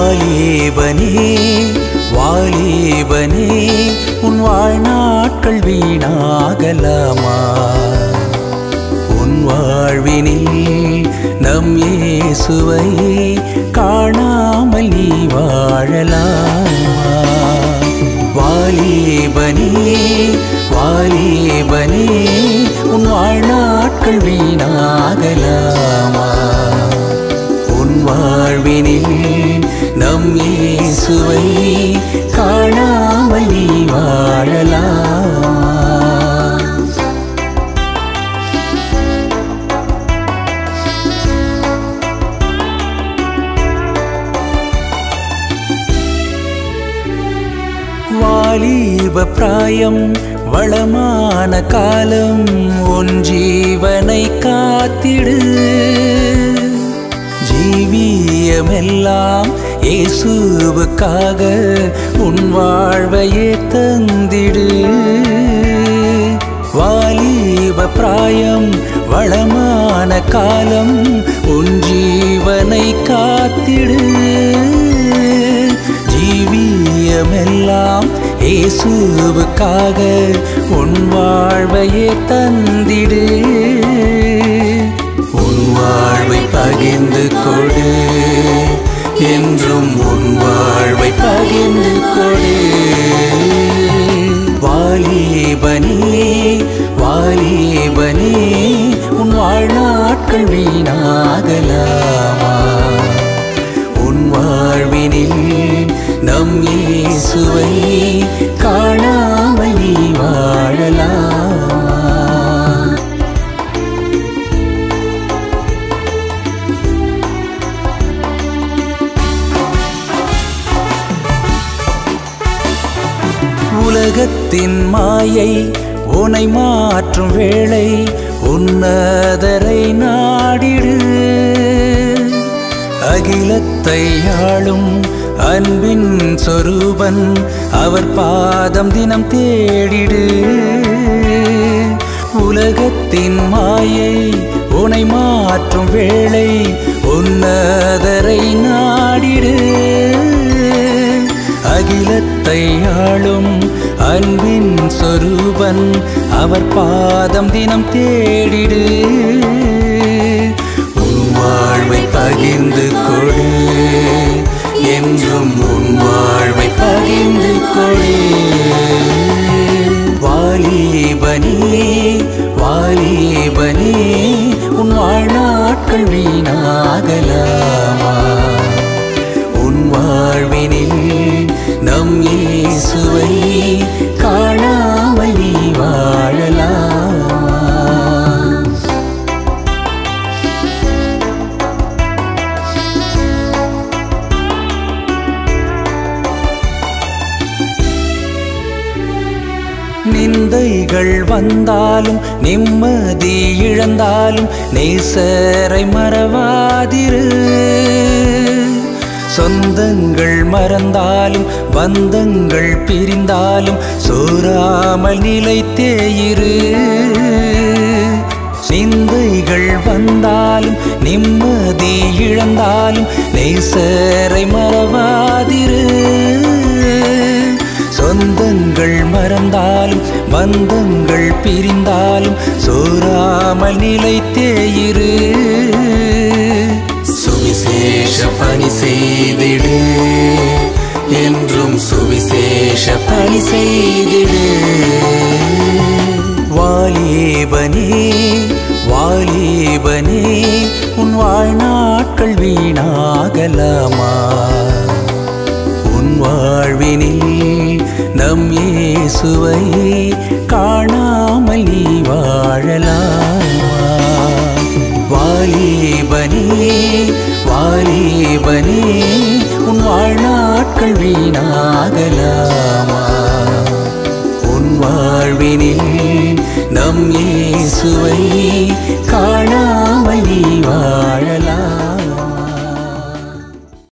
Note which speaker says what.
Speaker 1: வாலிபனே வாலிபனே உன் வாழ்நாட்கள் வீணாகலாமா? உன் வாழ்வினில் நம் இயேசுவை காணாமல் நீ வாழலாமா? வாலிபனே வாலிபனே உன் வாழ்நாட்கள் வீணாகலாமா? உன் வாழ்வினில் நம் இயேசுவை காணாமல் நீ வாழலாமா? வாலிப பிராயம் வளமான காலம் உன் ஜீவனை காத்திடு. ஜீவியமெல்லாம் இயேசுவுக்காக உன் வாழ்வையே தந்திடு. வாலிப பிராயம் வளமான காலம் உன் ஜீவனை காத்திடு. ஜீவியமெல்லாம் இயேசுவுக்காக உன் வாழ்வையே தந்திடு. உன் வாழ்வை பகிர்ந்து கொடு, என்றும் உன் வாழ்வை பகிர்ந்து கொடு. வாலிபனே வாலிபனே உன் வாழ்நாட்கள் வீணாகலாமா? உன் வாழ்வினில் நம் இயேசுவை காணாமல் நீ வாழலாமா? உலகத்தின் மாயை உனை மாற்றும் வேளை உன்னதரை நாடிடு. அகிலத்தை ஆளும் அன்பின் சொரூபன் அவர் பாதம் தினம் தேடிடு. உலகத்தின் மாயை உனை மாற்றும் வேளை உன்னதரை நாடிடு. அகிலத்தை ஆளும் அன்பின் சொரூபன் அவர் பாதம் தினம் தேடிடு. உன் வாழ்வை பகிர்ந்து கொடு, என்றும் உன் வாழ்வை பகிர்ந்து கொடு. வாலிபனே வாலிபனே உன் வாழ்நாட்கள் வீணாகலாமா? உன் வாழ்வினில் நம் இயேசுவை காணாமல் நீ வாழலாமா? நிந்தைகள் வந்தாலும் நிம்மதி இழந்தாலும் நேசரை மறவாதிரு. சொந்தங்கள் மறந்தாலும் பந்தங்கள் பிரிந்தாலும் சோராமல் நிலைத்தேயிரு. நிந்தைகள் வந்தாலும் நிம்மதி இழந்தாலும் நேசரை மறவாதிரு. சொந்தங்கள் மறந்தாலும் பந்தங்கள் பிரிந்தாலும் சோராமல் நிலைத்தேயிரு. சுவிசேஷ பணி செய்திடு, என்றும் சுவிசேஷ பணி செய்திடு. வாலிபனே வாலிபனே உன் வாழ்நாட்கள் வீணாகலாமா? உன் வாழ்வினில் நம் இயேசுவை காணாமல் நீ வாழலாமா? வாலிபனே வாலிபனே உன் வாழ்நாட்கள் வீணாகலாமா? உன் வாழ்வினில் நம் இயேசுவை காணாமல் நீ